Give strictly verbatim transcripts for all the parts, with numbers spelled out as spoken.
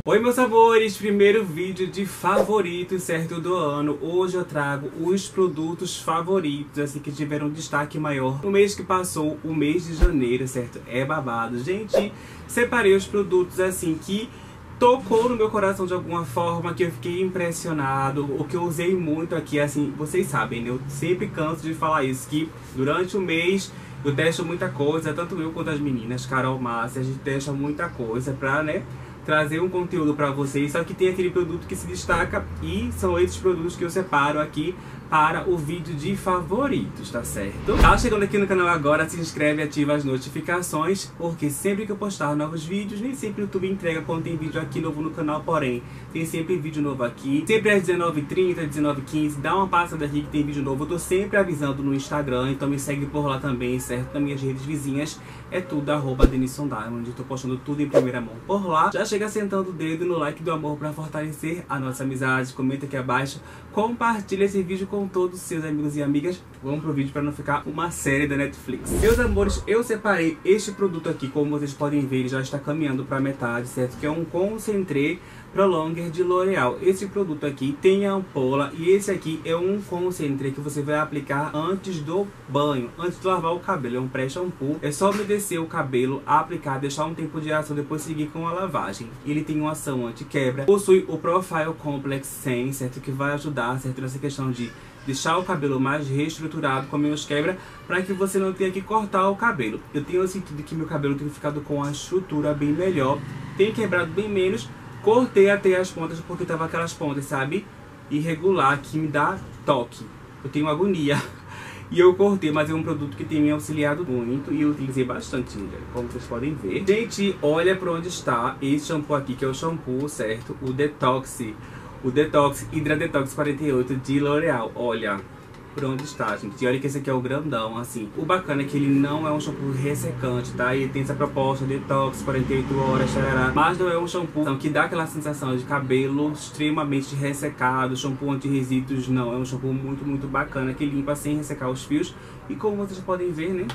Oi meus amores, primeiro vídeo de favoritos, certo, do ano. Hoje eu trago os produtos favoritos, assim, que tiveram destaque maior no mês que passou, o mês de janeiro, certo? É babado. Gente, separei os produtos, assim, que tocou no meu coração de alguma forma, que eu fiquei impressionado, o que eu usei muito aqui, assim, vocês sabem, né? Eu sempre canso de falar isso, que durante o mês eu testo muita coisa, tanto eu quanto as meninas, Carol, Márcia, a gente testa muita coisa pra, né, trazer um conteúdo pra vocês. Só que tem aquele produto que se destaca e são esses produtos que eu separo aqui para o vídeo de favoritos, tá certo? Tá chegando aqui no canal agora, se inscreve e ativa as notificações, porque sempre que eu postar novos vídeos, nem sempre o YouTube entrega quando tem vídeo aqui novo no canal, porém, tem sempre vídeo novo aqui, sempre às dezenove e trinta, dezenove e quinze, dá uma passada aqui que tem vídeo novo. Eu tô sempre avisando no Instagram, então me segue por lá também, certo? Nas minhas redes vizinhas, é tudo arroba Denison Diamond, tô postando tudo em primeira mão por lá. Já chega sentando o dedo no like do amor pra fortalecer a nossa amizade, comenta aqui abaixo, compartilha esse vídeo com todos os seus amigos e amigas. Vamos pro vídeo para não ficar uma série da Netflix. Meus amores, eu separei este produto aqui, como vocês podem ver, ele já está caminhando para metade, certo? Que é um Concentré Prolonger de L'Oréal. Esse produto aqui tem a ampola e esse aqui é um concentré que você vai aplicar antes do banho, antes de lavar o cabelo. É um pré-shampoo, é só umedecer o cabelo, aplicar, deixar um tempo de ação, depois seguir com a lavagem. Ele tem uma ação anti-quebra, possui o Profile Complex cem, certo? Que vai ajudar, certo? Nessa questão de deixar o cabelo mais reestruturado, com menos quebra, para que você não tenha que cortar o cabelo. Eu tenho sentido que meu cabelo tem ficado com a estrutura bem melhor, tem quebrado bem menos. Cortei até as pontas porque tava aquelas pontas, sabe, irregular, que me dá toque. Eu tenho agonia. E eu cortei, mas é um produto que tem me auxiliado muito e eu utilizei bastante, como vocês podem ver. Gente, olha pra onde está esse shampoo aqui, que é o shampoo, certo? O Detox. O Detox Hydra Detox quarenta e oito de L'Oréal. Olha por onde está, gente. E olha que esse aqui é o grandão, assim. O bacana é que ele não é um shampoo ressecante, tá? Ele tem essa proposta de detox, quarenta e oito horas, tarará. Mas não é um shampoo que dá aquela sensação de cabelo extremamente ressecado. Shampoo anti-resíduos, não. É um shampoo muito, muito bacana, que limpa sem ressecar os fios. E como vocês podem ver, né,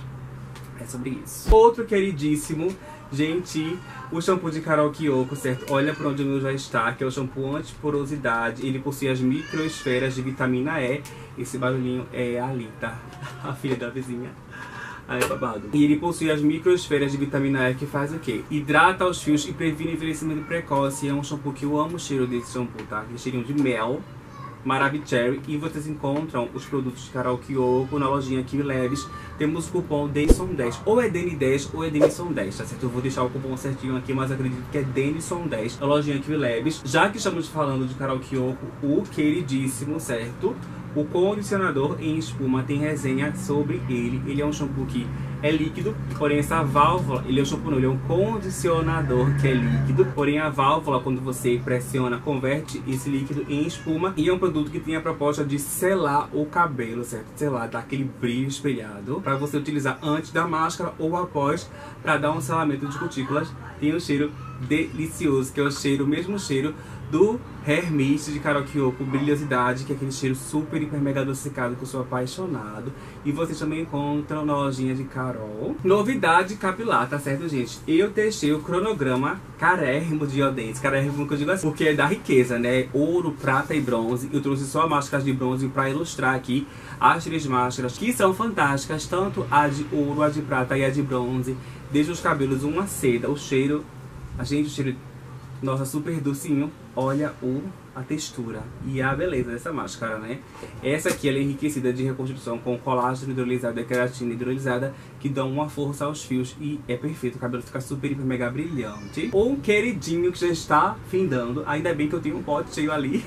é sobre isso. Outro queridíssimo, gente, o shampoo de Carol Kiyoko, certo? Olha pra onde o meu já está, que é o shampoo anti-porosidade. Ele possui as microesferas de vitamina E. Esse barulhinho é a Alita, a filha da vizinha. Aí, babado. E ele possui as microesferas de vitamina E, que faz o quê? Hidrata os fios e previne envelhecimento precoce. É um shampoo que eu amo o cheiro desse shampoo, tá? Aquele cheirinho de mel, Maravicherry. E vocês encontram os produtos de Carol Kiyoko na lojinha aqui Leves. Temos o cupom Denison dez, ou é Deni dez ou é Denison dez, tá certo? Eu vou deixar o cupom certinho aqui, mas acredito que é Denison dez na lojinha aqui Leves. Já que estamos falando de Carol Kiyoko, o queridíssimo, certo? O condicionador em espuma, tem resenha sobre ele. Ele é um shampoo que é líquido, porém essa válvula, ele é um shampoo não, ele é um condicionador que é líquido, porém a válvula, quando você pressiona, converte esse líquido em espuma. E é um produto que tem a proposta de selar o cabelo, certo? Selar, dar aquele brilho espelhado, para você utilizar antes da máscara ou após, para dar um selamento de cutículas. Tem um cheiro delicioso, que é o cheiro, o mesmo cheiro do Hair Mist de Carol Kiyoko, Brilhosidade, que é aquele cheiro super, hiper, mega adocicado que eu sou apaixonado. E vocês também encontram na lojinha de Carol. Novidade capilar, tá certo, gente? Eu testei o cronograma carérrimo de Iodentes. Carérrimo que eu digo assim, porque é da riqueza, né? Ouro, prata e bronze. Eu trouxe só máscaras de bronze pra ilustrar aqui as três máscaras, que são fantásticas, tanto a de ouro, a de prata e a de bronze. Deixa os cabelos uma seda, o cheiro, a gente, o cheiro, nossa, super docinho. Olha o, a textura e a beleza dessa máscara, né? Essa aqui ela é enriquecida de reconstrução com colágeno hidrolisado e queratina hidrolisada, que dão uma força aos fios e é perfeito. O cabelo fica super, hiper, mega brilhante. Um queridinho que já está findando, ainda bem que eu tenho um pote cheio ali,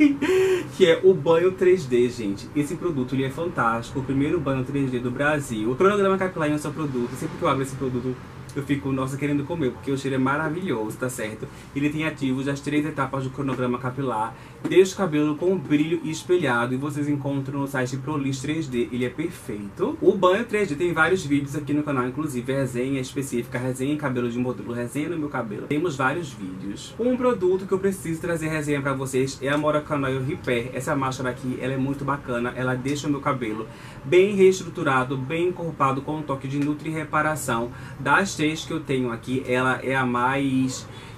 que é o banho três D, gente. Esse produto ele é fantástico, o primeiro banho três D do Brasil. O cronograma capilar é o seu produto. Sempre que eu abro esse produto, eu fico, nossa, querendo comer, porque o cheiro é maravilhoso, tá certo? Ele tem ativos das três etapas do cronograma capilar, deixa o cabelo com brilho e espelhado, e vocês encontram no site Prolish três D, ele é perfeito. O banho três D tem vários vídeos aqui no canal, inclusive resenha específica, resenha em cabelo de módulo, resenha no meu cabelo. Temos vários vídeos. Um produto que eu preciso trazer resenha pra vocês é a Moroccan Oil Repair. Essa máscara aqui, ela é muito bacana, ela deixa o meu cabelo bem reestruturado, bem encorpado, com um toque de nutri reparação. Das três que eu tenho aqui, ela é a mais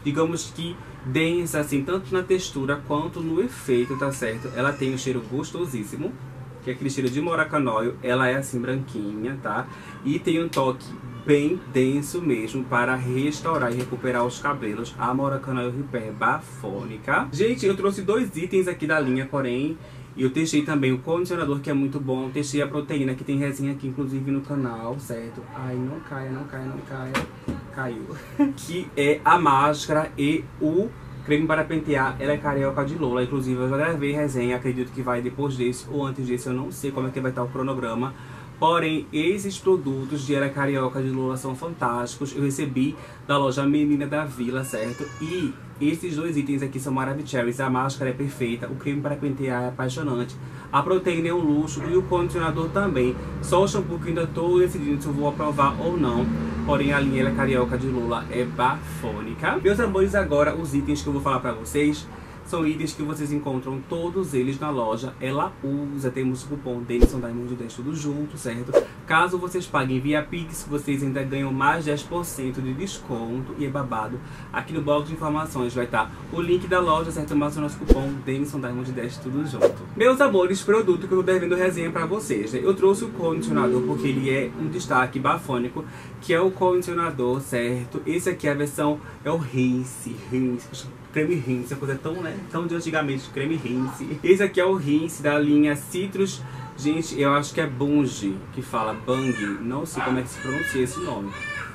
digamos que densa, assim, tanto na textura quanto no efeito, tá certo? Ela tem um cheiro gostosíssimo, que é aquele cheiro de Moroccanoil. Ela é assim branquinha, tá? E tem um toque bem denso mesmo para restaurar e recuperar os cabelos. A Moroccanoil Repair Bafônica. Gente, eu trouxe dois itens aqui da linha, porém eu testei também o condicionador, que é muito bom. Testei a proteína, que tem resenha aqui inclusive no canal, certo? Ai, não caia, não caia, não caia. Caiu. Que é a máscara e o creme para pentear. Ela é Carioca de Lola. Inclusive eu já gravei resenha, acredito que vai depois desse ou antes desse, eu não sei como é que vai estar o cronograma. Porém, esses produtos de Era Carioca de Lola são fantásticos. Eu recebi da loja Menina da Vila, certo? E esses dois itens aqui são maravilhosos. A máscara é perfeita, o creme para pentear é apaixonante, a proteína é um luxo e o condicionador também. Só o shampoo que ainda estou decidindo se eu vou aprovar ou não. Porém, a linha Era Carioca de Lola é bafônica. Meus amores, agora os itens que eu vou falar pra vocês são itens que vocês encontram todos eles na loja Ela Usa. Temos o cupom Denison Diamond dez tudo junto, certo? Caso vocês paguem via Pix, vocês ainda ganham mais dez por cento de desconto e é babado. Aqui no box de informações vai estar o link da loja, certo? Mas o nosso cupom Denison Diamond dez tudo junto. Meus amores, produto que eu tô devendo resenha pra vocês, né? Eu trouxe o condicionador porque ele é um destaque bafônico, que é o condicionador, certo? Esse aqui é a versão, é o Rinse, Rinse. Creme Rinse, a coisa tão, né, tão de antigamente, creme Rinse. Esse aqui é o Rinse da linha Citrus. Gente, eu acho que é Bunge, que fala Bang. Não sei como é que se pronuncia esse nome.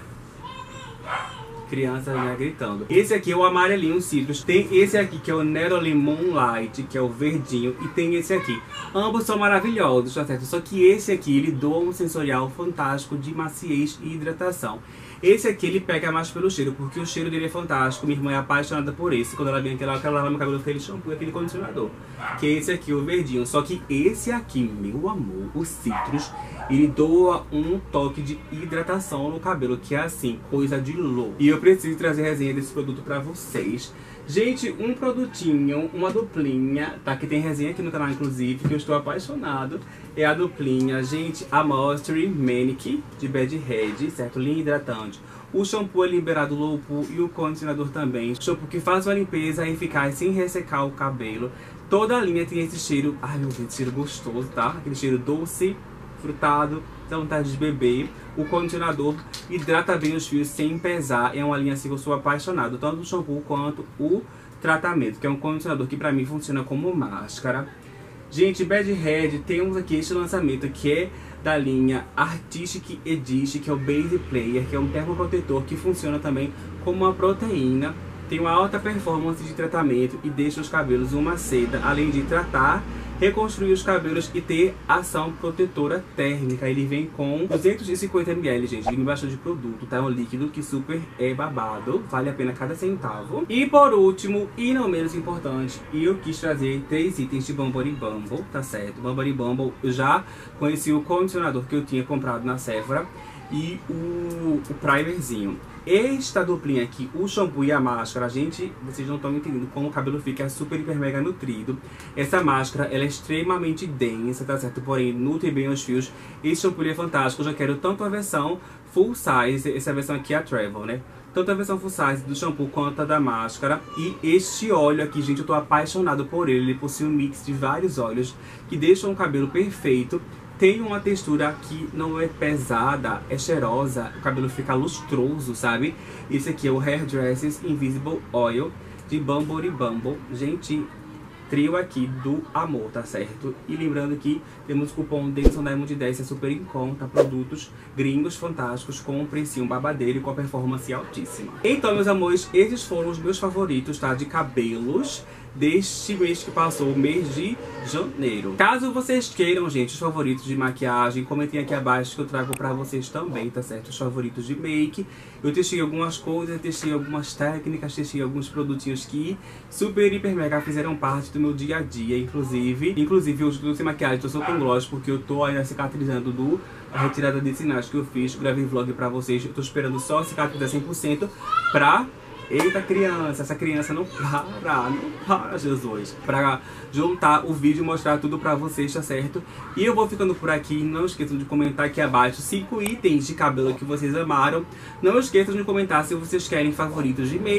Criança, né, gritando. Esse aqui é o amarelinho Citrus. Tem esse aqui que é o Neroli Moonlight, que é o verdinho. E tem esse aqui. Ambos são maravilhosos, tá certo? Só que esse aqui, ele doa um sensorial fantástico de maciez e hidratação. Esse aqui ele pega mais pelo cheiro, porque o cheiro dele é fantástico. Minha irmã é apaixonada por esse. Quando ela vem aqui, ela quer lavar meu cabelo com aquele shampoo e aquele condicionador. Que é esse aqui, o verdinho. Só que esse aqui, meu amor, o Citrus, ele doa um toque de hidratação no cabelo, que é assim, coisa de louco. E eu preciso trazer resenha desse produto pra vocês. Gente, um produtinho, uma duplinha, tá? Que tem resenha aqui no canal, inclusive, que eu estou apaixonado. É a duplinha, gente, a Moisture Manic de Bad Head, certo? Linha hidratante. O shampoo é liberado low pool e o condicionador também. Shampoo que faz uma limpeza eficaz sem ressecar o cabelo. Toda a linha tem esse cheiro, ai meu Deus, cheiro gostoso, tá? Aquele cheiro doce, frutado, dá vontade de beber. O condicionador hidrata bem os fios sem pesar. É uma linha assim que eu sou apaixonado, tanto o shampoo quanto o tratamento, que é um condicionador que pra mim funciona como máscara. Gente, Bad Head, temos aqui este lançamento que é da linha Artistic Edit, que é o Base Player, que é um termoprotetor que funciona também como uma proteína. Tem uma alta performance de tratamento e deixa os cabelos uma seda, além de tratar, reconstruir os cabelos e ter ação protetora térmica. Ele vem com duzentos e cinquenta mililitros, gente. Vem bastante de produto, tá? É um líquido que super é babado. Vale a pena cada centavo. E por último, e não menos importante, eu quis trazer três itens de Bumble Bumble, tá certo? Bumble Bumble, eu já conheci o condicionador que eu tinha comprado na Sephora e o, o primerzinho. Esta duplinha aqui, o shampoo e a máscara, gente, vocês não estão entendendo como o cabelo fica super, hiper, mega nutrido. Essa máscara, ela é extremamente densa, tá certo? Porém, nutre bem os fios. Esse shampoo é fantástico, eu já quero tanto a versão full size, essa versão aqui é a Travel, né? Tanto a versão full size do shampoo quanto a da máscara. E este óleo aqui, gente, eu tô apaixonado por ele. Ele possui um mix de vários óleos que deixam o cabelo perfeito. Tem uma textura que não é pesada, é cheirosa, o cabelo fica lustroso, sabe? Esse aqui é o Hairdressers Invisible Oil de Bumble Bumble. Gente, trio aqui do amor, tá certo? E lembrando que temos o cupom Denison Diamond dez, é super em conta, produtos gringos fantásticos com um precinho babadeiro e com a performance altíssima. Então, meus amores, esses foram os meus favoritos, tá? De cabelos deste mês que passou, o mês de janeiro. Caso vocês queiram, gente, os favoritos de maquiagem, comentem aqui abaixo que eu trago pra vocês também, tá certo? Os favoritos de make. Eu testei algumas coisas, testei algumas técnicas, testei alguns produtinhos que super, hiper, mega fizeram parte do meu dia a dia, inclusive. Inclusive, os produtos de maquiagem, eu sou com gloss porque eu tô ainda cicatrizando do a retirada de sinais que eu fiz. Gravei vlog pra vocês, eu tô esperando só cicatrizar cem por cento pra... Eita criança, essa criança não para, não para, Jesus. Pra juntar o vídeo e mostrar tudo pra vocês, tá certo? E eu vou ficando por aqui. Não esqueçam de comentar aqui abaixo cinco itens de cabelo que vocês amaram. Não esqueçam de comentar se vocês querem favoritos de make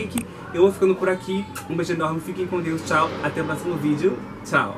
Eu vou ficando por aqui. Um beijo enorme, fiquem com Deus, tchau. Até o próximo vídeo, tchau.